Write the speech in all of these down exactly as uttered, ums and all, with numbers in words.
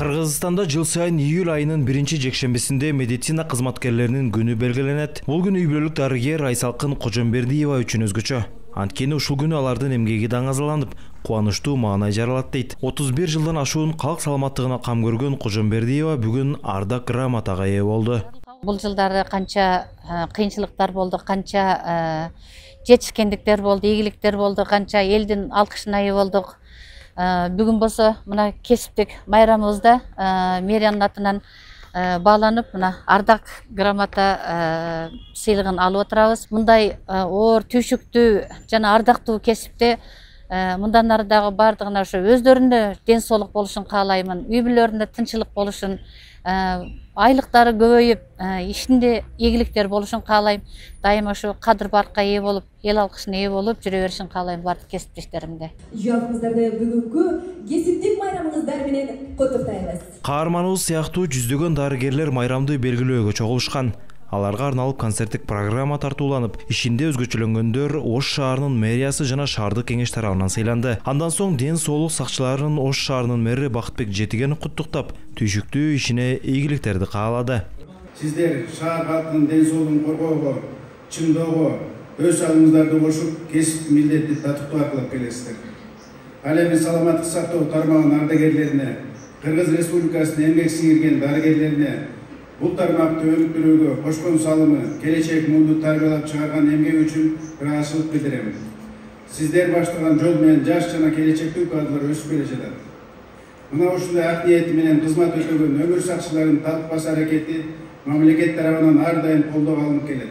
Кыргызстанда жыл сайын июль айынын биринчи жекшембисинде медицина кызматкерлеринин күнү белгиленет. Бул күнү үй-бүлөлүк дарыгер Айсалкын Кожомбердиева үчүн өзгөчө. Анткени ушул күнү алардын эмгеги даңазаланып, кубанычтуу маанай жаралат дейт. отуз бир жылдан ашуун калк саламаттыгына кам көргөн Кожомбердиева бүгүн ардак грамотага ээ болду. Бул жылдары канча кыйынчылыктар болду, канча жетишкендиктер болду, ийгиликтер болду, канча элдин алкышына ээ болдук. Бүгүн болсо мына кесиптик майрамыбызда мэриянын атынан бааланып, мына ардак грамота сыйлыгын алып отурабыз. Мындай оор түйшүктүү жана ардактуу кесипте мындан ары дагы бардыгына ошо өздөрүнө ден соолук болушун каалаймын, үй бүлөлөрүндө тынчылык болушун, айлыктары көбөйүп, ишинде ийгиликтер болушун каалайм. Дайыма ошо кадыр баркка ээ болуп, эл алкышына ээ болуп жүрө беришин каалайм бардык кесиптештеримде. Жолуңуздарды бүгүнкү кесиптик майрамыңыздар менен куттуктайбыз. Каарманыбыз сыяктуу жүздөгөн дарыгерлер майрамды белгилөөгө чогулушкан. Аларга арналып концерттик программа тартууланып, ишинде өзгөчөлөнгөндөр Ош шаарынын мэриясы жана шаардык кеңеш тарабынан сыйланды. Андан соң ден соолук сакчыларынын Ош шаарынын мэри Бакытбек Жетигенов куттуктап, түйшүктүү ишине ийгиликтерди каалады. Сиздер шаар калкынын ден соолугун коргоого, чыңдоого өз алымыңыздарды кошуп, кесип милдетти татыктуу аркылап келесиздер. Ал эми саламаттык сактоо тармагынын ардагерлерине, Кыргыз Республикасынын эмгек сиңирген дарыгерлерине бул тармакты өнүктүрүүгө кошкон салымы, келечек мунду тарбиялап чыгарган эмгек үчүн ыраазычылык билдирем. Сиздер баштаган жол менен жаш жана келечектүү кадрлар өсүп келе жатат. Мына ушундай ак ниети менен кызмат өтөгөн өмүр сакчыларынын талпас аракети мамлекет тарабынан ар дайым колдоого алынып келет.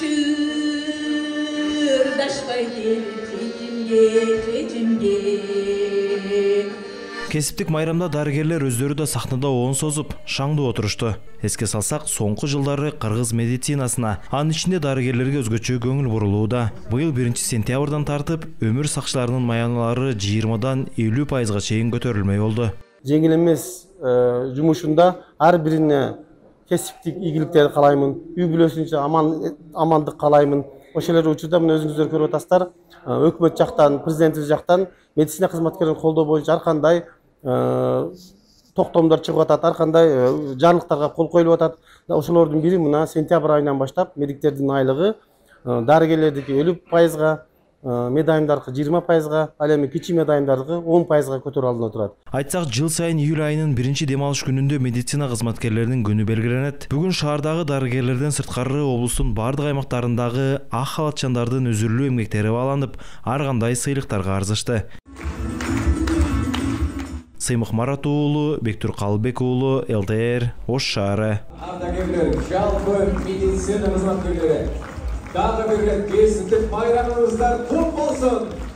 Кесиптик майрамда дарыгерлер өздөрү да сахнада оон созуп, шаңдуу отурушту. Эске салсак, соңку жылдары кыргыз медицинасына, анын ичинде дарыгерлерге өзгөчө көңүл бурулууда. Быйыл биринчи сентябрдан тартып, өмүр сакчыларынын маяналары жыйырмадан элүү пайызга чейин көтөрүлмөй болду. Жеңил эмес жумушунда ар бирине кесиптик ийгиликтерди каалаймын, үй бүлөсүнчө аман амандык каалаймын. Ошол эле учурда мына өзүңүздөр көрүп атасыздар, өкмөт жактан, президентибиз жактан медицина кызматкерлерин колдоо боюнча ар кандай токтомдор чыгып атат, ар кандай жарлыктарга кол коюлуп атат. Ошолордун бири мына сентябрь айынан баштап медиктердин айлыгы дарыгерлердики элүү пайызга, медайымдардыкы жыйырма пайызга, ал эми кичи медайымдардыкы он пайызга көтөрүп алынып турат. Айтсак, жыл сайын июль айынын биринчи дем алыш күнүндө медицина кызматкерлеринин күнү белгиленет. Бүгүн шаардагы дарыгерлерден сырткары облустун бардык аймактарындагы ак халатчандардын өзүрлүү эмгектери бааланып, ар кандай сыйлыктарга арзышты. Сыймык Марат уулу, Бектур Калбек уулу, эл тэ эр, Ош шаары. Ардагерлер, жалпы медицина кызматкерлери, дагы бир кесиптик майрамыңыздар кут болсун.